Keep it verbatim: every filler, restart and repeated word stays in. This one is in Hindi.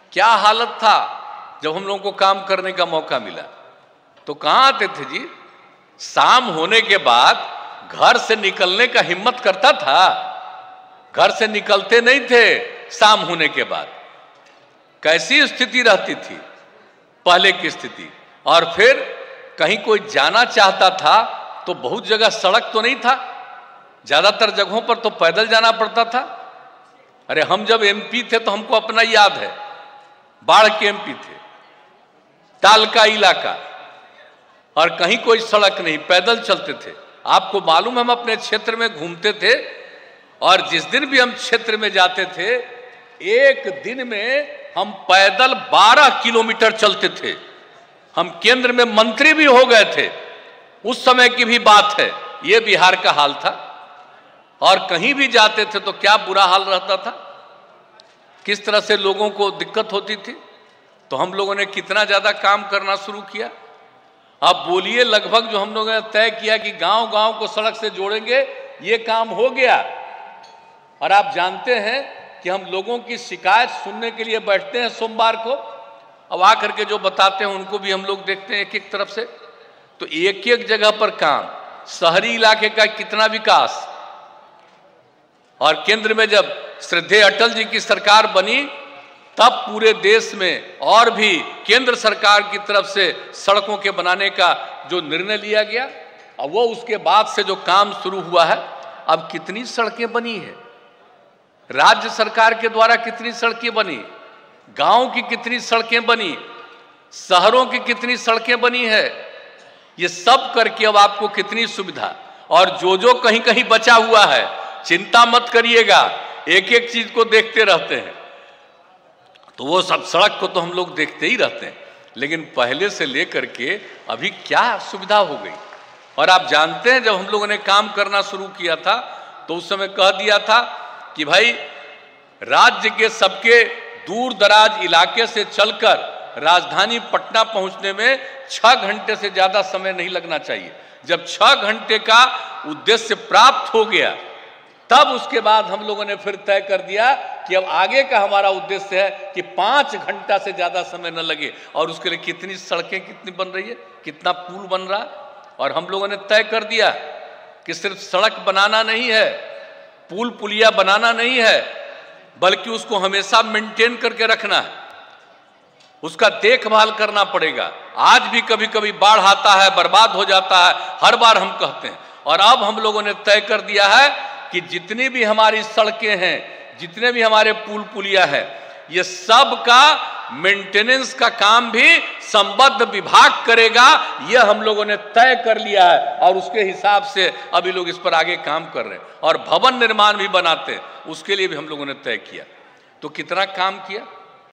क्या हालत था जब हम लोगों को काम करने का मौका मिला। तो कहाँ आते थे जी, शाम होने के बाद घर से निकलने का हिम्मत करता था, घर से निकलते नहीं थे शाम होने के बाद। कैसी स्थिति रहती थी पहले की स्थिति। और फिर कहीं कोई जाना चाहता था तो बहुत जगह सड़क तो नहीं था, ज्यादातर जगहों पर तो पैदल जाना पड़ता था। अरे हम जब एमपी थे तो हमको अपना याद है, बाढ़ के एमपी थे, टाल का इलाका, और कहीं कोई सड़क नहीं, पैदल चलते थे। आपको मालूम है हम अपने क्षेत्र में घूमते थे, और जिस दिन भी हम क्षेत्र में जाते थे एक दिन में हम पैदल बारह किलोमीटर चलते थे। हम केंद्र में मंत्री भी हो गए थे, उस समय की भी बात है, ये बिहार का हाल था। और कहीं भी जाते थे तो क्या बुरा हाल रहता था, किस तरह से लोगों को दिक्कत होती थी। तो हम लोगों ने कितना ज्यादा काम करना शुरू किया। अब बोलिए, लगभग जो हम लोगों ने तय किया कि गांव गांव को सड़क से जोड़ेंगे, ये काम हो गया। और आप जानते हैं कि हम लोगों की शिकायत सुनने के लिए बैठते हैं सोमवार को, अब आकर के जो बताते हैं उनको भी हम लोग देखते हैं एक एक तरफ से। तो एक एक जगह पर काम, शहरी इलाके का कितना विकास। और केंद्र में जब श्रद्धेय अटल जी की सरकार बनी तब पूरे देश में और भी केंद्र सरकार की तरफ से सड़कों के बनाने का जो निर्णय लिया गया, और वो उसके बाद से जो काम शुरू हुआ है, अब कितनी सड़कें बनी है, राज्य सरकार के द्वारा कितनी सड़कें बनी, गांव की कितनी सड़कें बनी, शहरों की कितनी सड़कें बनी है। ये सब करके अब आपको कितनी सुविधा। और जो जो कहीं कहीं बचा हुआ है, चिंता मत करिएगा, एक एक चीज को देखते रहते हैं। तो वो सब सड़क को तो हम लोग देखते ही रहते हैं, लेकिन पहले से लेकर के अभी क्या सुविधा हो गई। और आप जानते हैं जब हम लोगों ने काम करना शुरू किया था तो उस समय कह दिया था कि भाई राज्य के सबके दूर दराज इलाके से चलकर राजधानी पटना पहुंचने में छह घंटे से ज्यादा समय नहीं लगना चाहिए। जब छह घंटे का उद्देश्य प्राप्त हो गया तब उसके बाद हम लोगों ने फिर तय कर दिया कि अब आगे का हमारा उद्देश्य है कि पांच घंटा से ज्यादा समय न लगे। और उसके लिए कितनी सड़कें कितनी बन रही है, कितना पुल बन रहा है। और हम लोगों ने तय कर दिया कि सिर्फ सड़क बनाना नहीं है, पुल पुलिया बनाना नहीं है, बल्कि उसको हमेशा मेंटेन करके रखना है, उसका देखभाल करना पड़ेगा। आज भी कभी कभी बाढ़ आता है, बर्बाद हो जाता है, हर बार हम कहते हैं। और अब हम लोगों ने तय कर दिया है कि जितनी भी हमारी सड़कें हैं, जितने भी हमारे पुल पुलिया है, ये सब का मेंटेनेंस का काम भी संबद्ध विभाग करेगा। यह हम लोगों ने तय कर लिया है और उसके हिसाब से अभी लोग इस पर आगे काम कर रहे हैं। और भवन निर्माण भी बनाते हैं, उसके लिए भी हम लोगों ने तय किया। तो कितना काम किया।